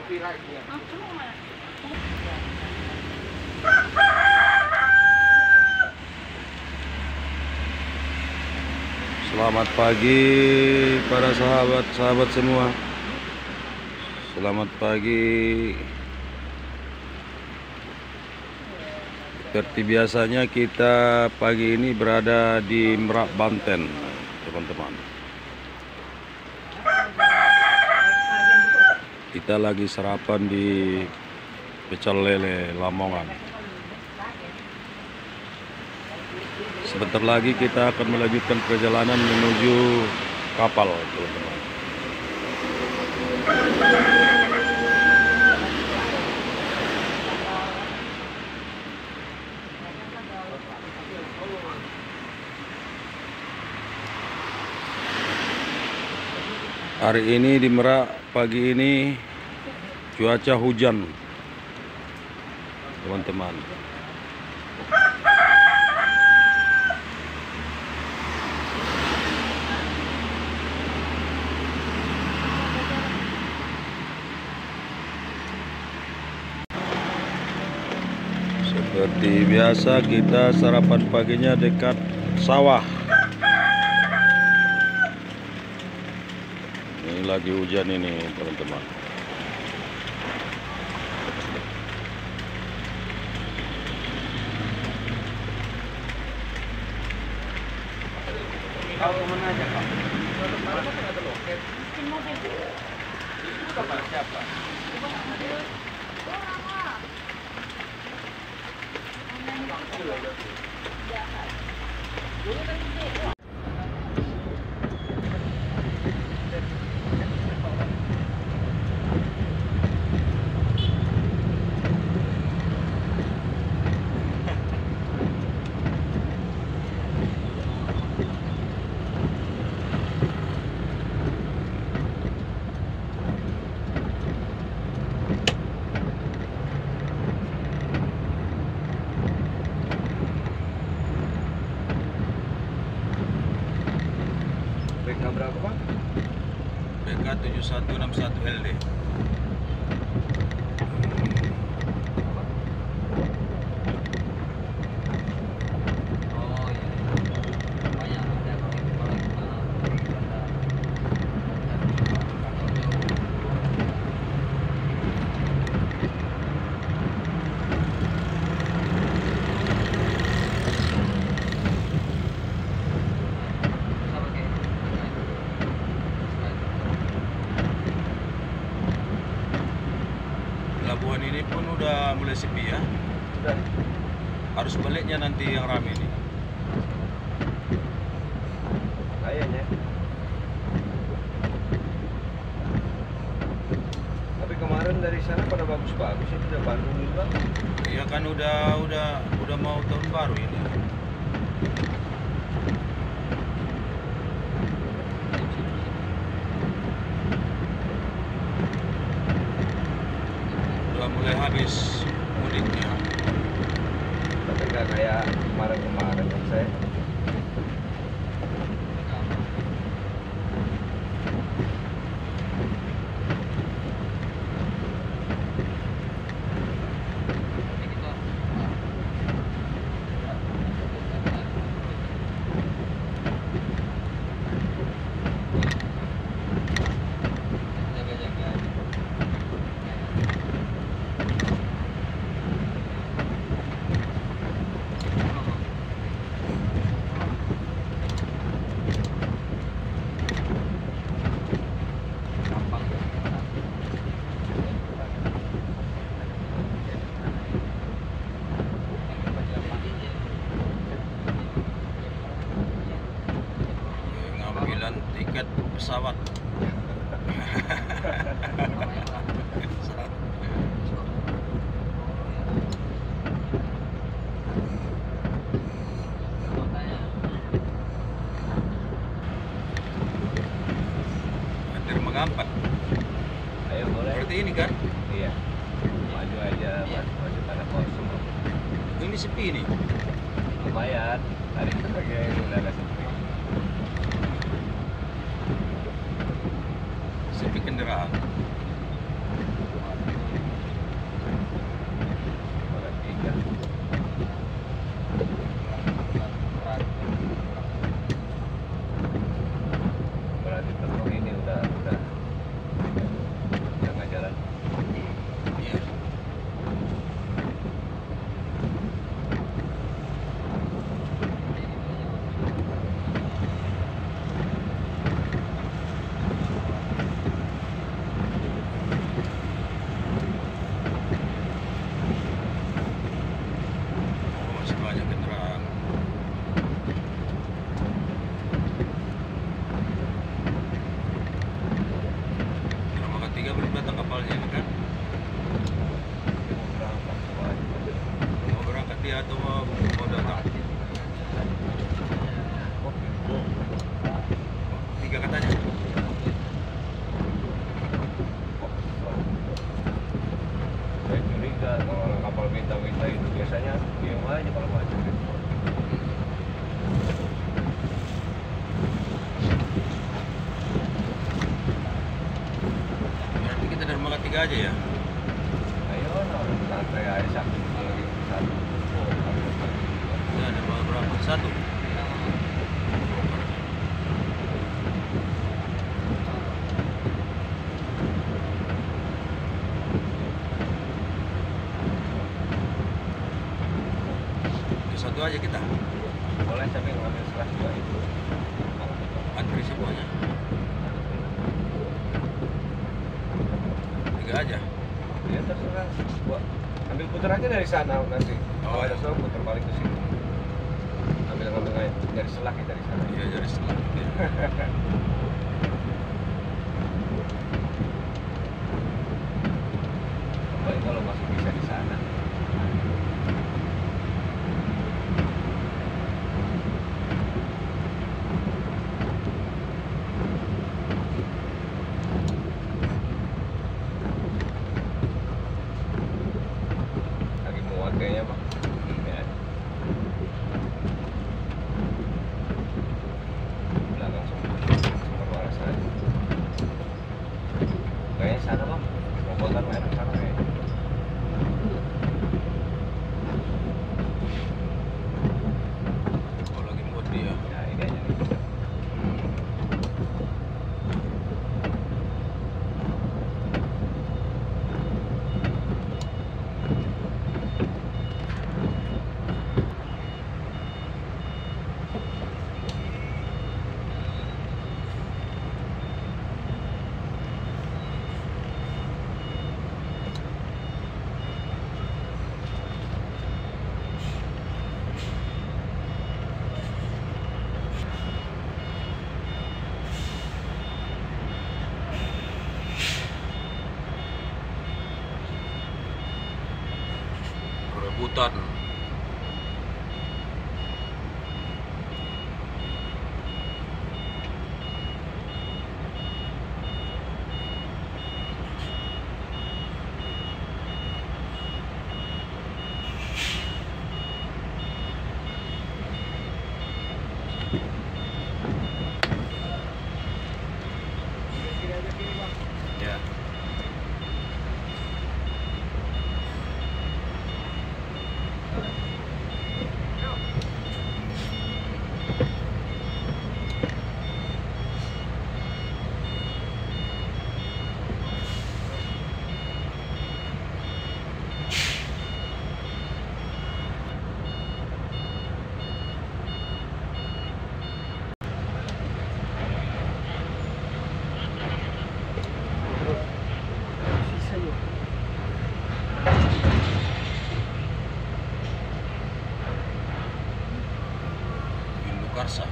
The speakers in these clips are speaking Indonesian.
Selamat pagi para sahabat-sahabat semua. Selamat pagi. Seperti biasanya kita pagi ini berada di Merak, Banten, teman-teman. Kita lagi sarapan di pecel lele Lamongan. Sebentar lagi kita akan melanjutkan perjalanan menuju kapal, teman-teman. Hari ini di Merak pagi ini cuaca hujan, teman-teman. Seperti biasa kita sarapan paginya dekat sawah. Ini lagi hujan ini, teman-teman. Kau kemana aja, Pak? Masa nggak ada loket? Itu kapan siapa? BK berapa, Pak? BK 7161 LD. Pelabuhan ini pun udah mulai sepi ya. Sudah. Harus baliknya nanti yang rame nih. Kayaknya. Tapi kemarin dari sana pada bagus-bagus itu udah Bandung juga. Iya kan udah mau tahun baru ini. Udah mulai habis mudiknya. Tapi nggak kayak kemarin-kemarin kan saya. Ngambilan tiket pesawat. Hampir mengampat. Ayo boleh. Seperti ini kan? Iya. Maju aja, Mas. Maju pada kosong. Ini sepi nih. Lumayan. Tadi itu kayak udah agak sepi. Sepi kendaraan. 3 aja ya. Ayo, santai aja satu lagi satu. Ya, ada berapa? Satu. Satu aja kita. Boleh sambil ngambil selas juga itu. Antri semuanya. 3 aja. Ya terserah. Buat ambil putar aja dari sana nanti. Oh, Ada iya. soal putar balik ke sini. Ambil aja dari selah ya dari sana. Iya, dari setelah. Paling kalau masih bisa di sana. Lagi muat kayaknya Pak. Ya. Belakang sumber waras aja. Kayaknya sana Bang. Robotan merah sana kayaknya. Oh, lagi muat dia. Ya ini aja nih. Rebutan. Ya. Karsa.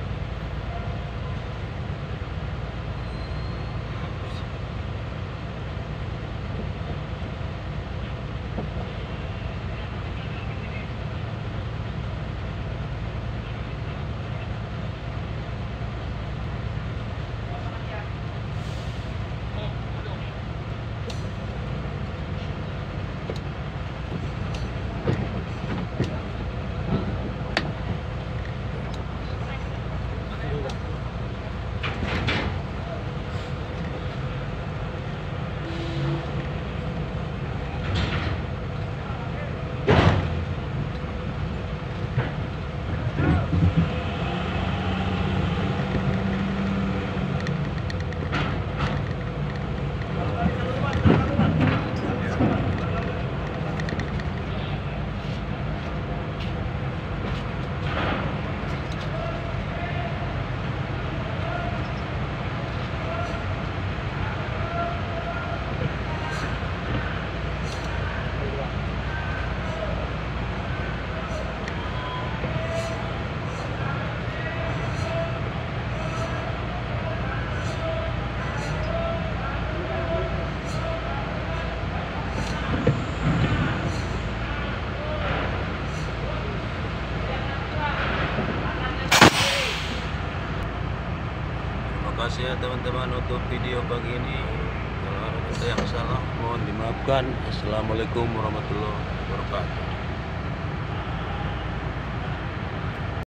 Kasih ya teman-teman untuk video pagi ini. Kalau ada kata yang salah mohon dimaafkan. Assalamualaikum warahmatullahi wabarakatuh.